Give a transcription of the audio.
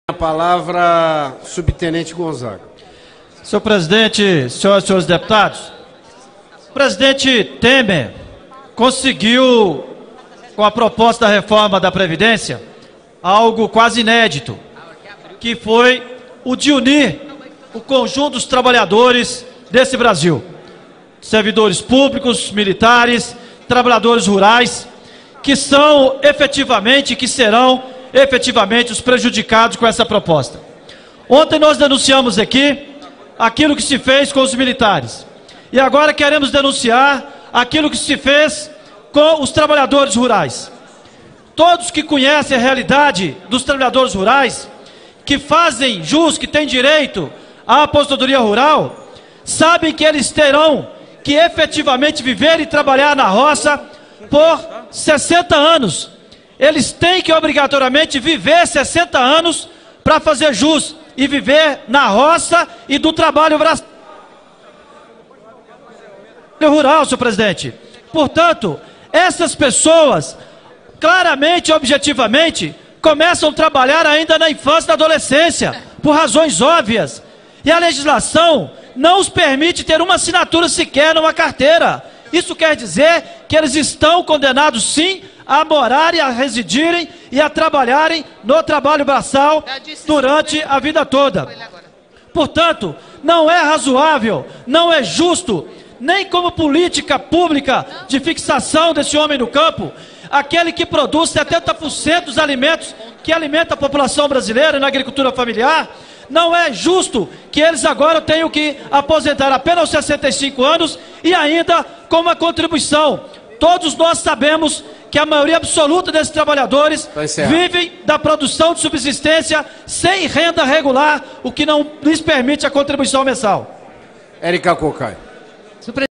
A palavra, subtenente Gonzaga. Senhor presidente, senhoras e senhores deputados, o presidente Temer conseguiu, com a proposta da reforma da Previdência, algo quase inédito, que foi o de unir o conjunto dos trabalhadores desse Brasil. Servidores públicos, militares, trabalhadores rurais, que são efetivamente, que serão efetivamente os prejudicados com essa proposta. Ontem nós denunciamos aqui aquilo que se fez com os militares. E agora queremos denunciar aquilo que se fez com os trabalhadores rurais. Todos que conhecem a realidade dos trabalhadores rurais, que fazem jus, que têm direito à aposentadoria rural, sabem que eles terão que efetivamente viver e trabalhar na roça por 60 anos. Eles têm que obrigatoriamente viver 60 anos para fazer jus e viver na roça e do trabalho rural, senhor presidente. Portanto, essas pessoas, claramente e objetivamente, começam a trabalhar ainda na infância e na adolescência, por razões óbvias. E a legislação não os permite ter uma assinatura sequer numa carteira. Isso quer dizer que eles estão condenados, sim, a morarem, a residirem e a trabalharem no trabalho braçal durante a vida toda. Portanto, não é razoável, não é justo, nem como política pública de fixação desse homem no campo, aquele que produz 70% dos alimentos que alimenta a população brasileira na agricultura familiar. Não é justo que eles agora tenham que aposentar apenas aos 65 anos e ainda com uma contribuição. Todos nós sabemos que a maioria absoluta desses trabalhadores vivem da produção de subsistência sem renda regular, o que não lhes permite a contribuição mensal. Érica Cocai.